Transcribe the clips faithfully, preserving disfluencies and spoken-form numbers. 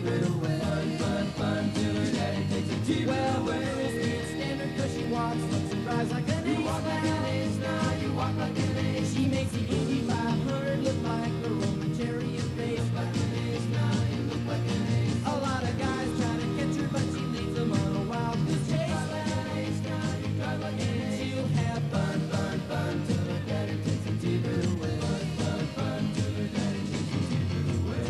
T-bird away. Fun, fun, fun till her daddy takes a T-bird well, away. Well, it's standard cause she walks, looks and drives like an ace. You walk like an ace now, you walk like an ace. She makes the Indy five hundred look like a Roman chariot race. Like an ace now, you look like an ace. A lot of guys try to catch her, but she leads them on a wild goose chase. You drive like an ace now, you drive like an ace. And she'll have fun, fun, fun till her daddy takes a T-bird away. Fun, fun, fun till her daddy takes a T-bird away.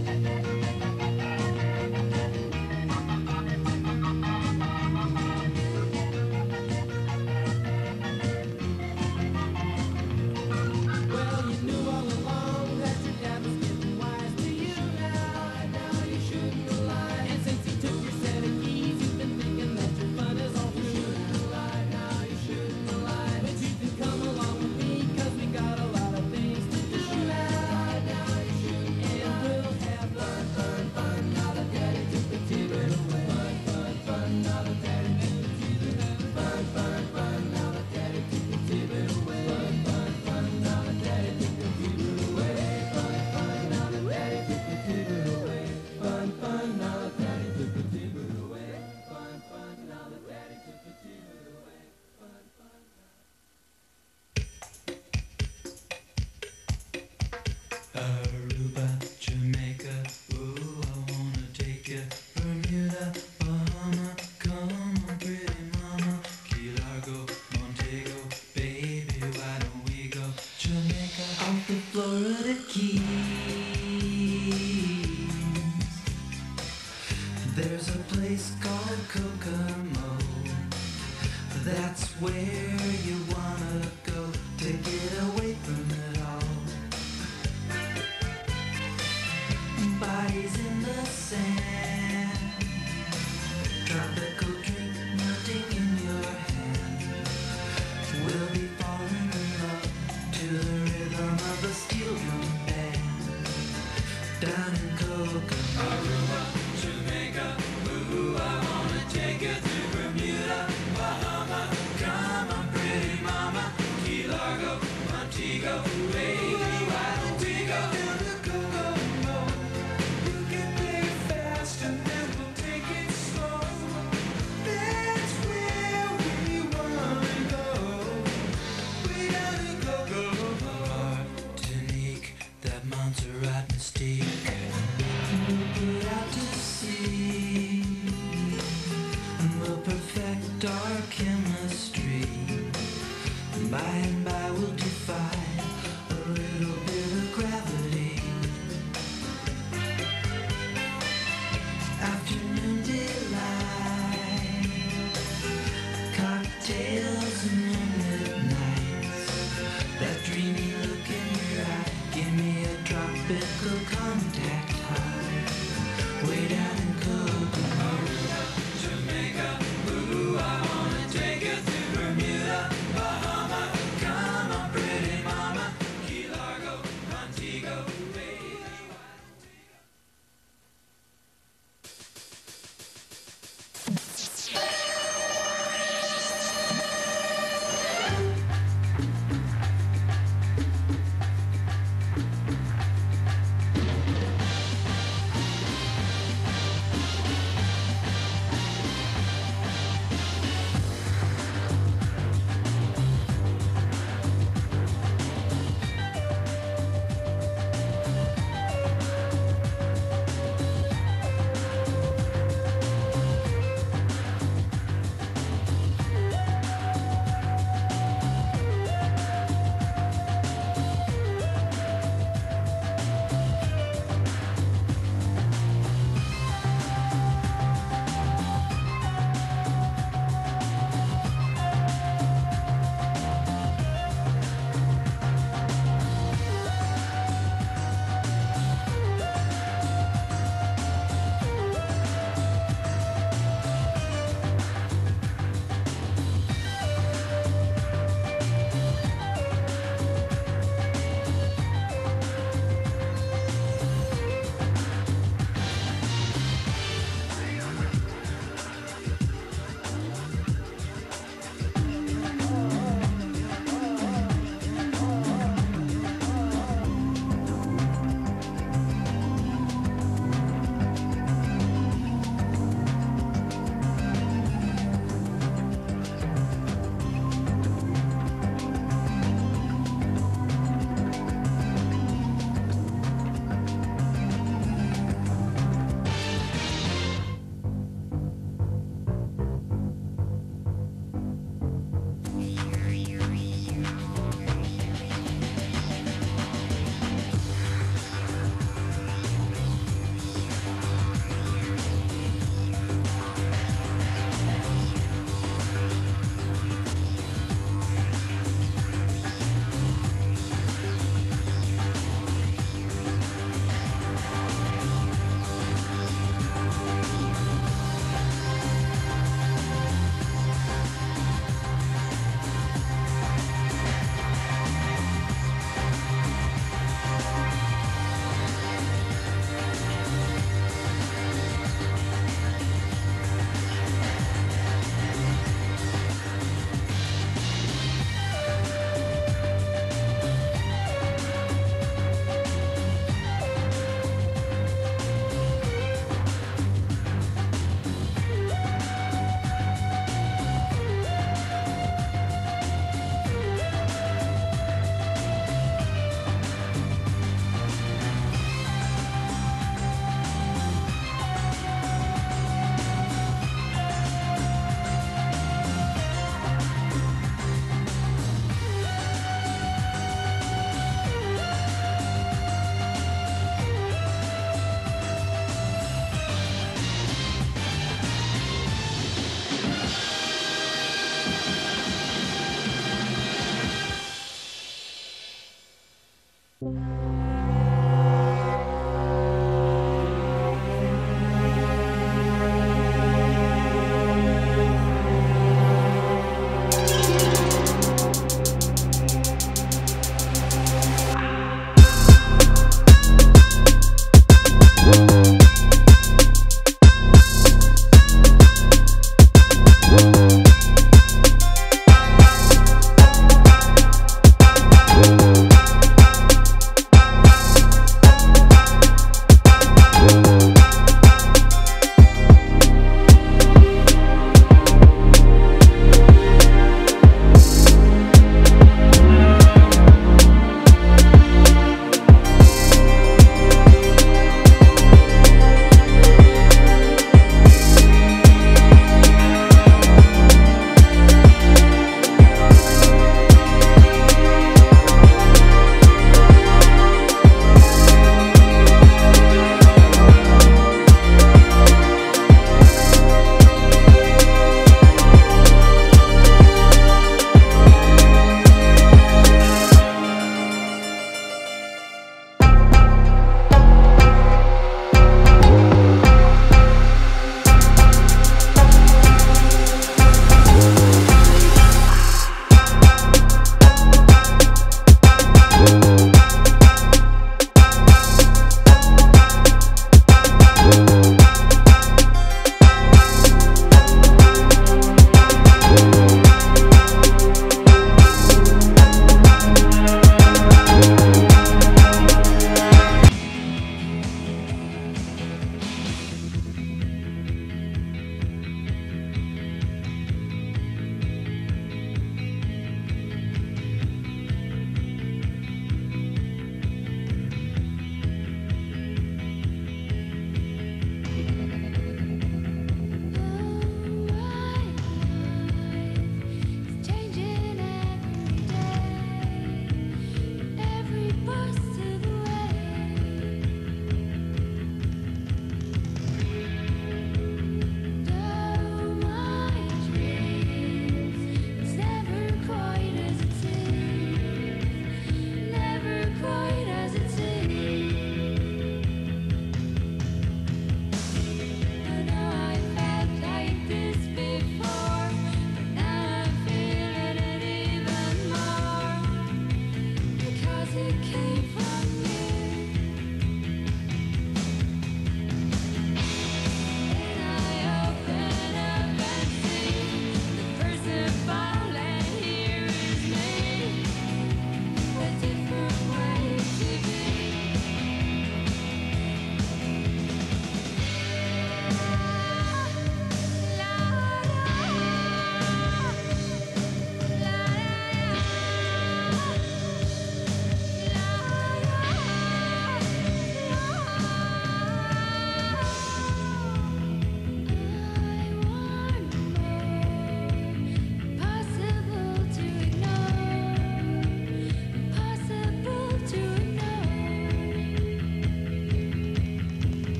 Well, you knew all along that your dad was getting wise to you now. Now you shouldn't lie. And since he took your set of keys, you've been thinking that your fun is all through. You shouldn't lie. Now you shouldn't lie. But you can come along with me, cause we got a lot of things to do now. Now you shouldn't lie. And we'll have fun, fun, fun. Now that daddy took the T-bird away. Fun, fun, fun. Now that daddy took the T-bird away. Fun, fun, fun. Now that daddy took the T-bird away. Fun, fun, fun. Now that daddy took the T-bird away. Fun, fun. Now that daddy took the T-bird away. Fun, fun. Now that daddy took the T-bird away. Fun, fun. Now that daddy took the T-bird away. Fun, fun. Aruba, Jamaica, ooh, I wanna take you. Bermuda, Bahama, come on, pretty mama. Key Largo, Montego, baby, why don't we go? Jamaica, off the Florida Keys. There's a place called Kokomo. That's where you wanna go to get away from it all. Bodies in the sand, tropical drink melting in your hand. We'll be falling in love to the rhythm of a steel drum band. Down in Kokomo, Aruba, Jamaica, ooh, I wanna take you to Bermuda, Bahama. Come on, pretty mama, Key Largo, Montego,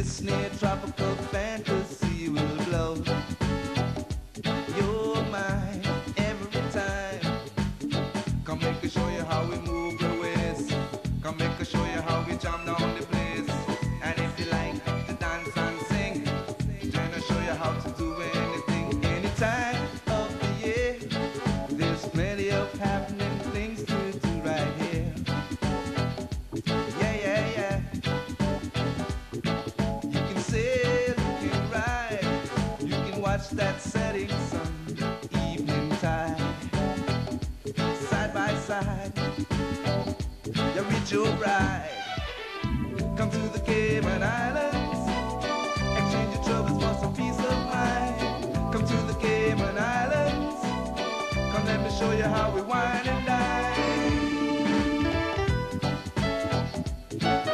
Disney tropical fantasy will blow your mind every time. Come make us show you how we move the waist. Come make us show you how we jam down the place. And if you like to dance and sing, then I'll show you how to do anything. Any time of the year, there's plenty of happening things to do right here. Yeah, yeah, yeah. You can sail, you can ride, you can watch that setting sun, evening tide, side by side. You reach your ride. Come to the Cayman Islands, exchange your troubles for some peace of mind. Come to the Cayman Islands, come let me show you how we whine and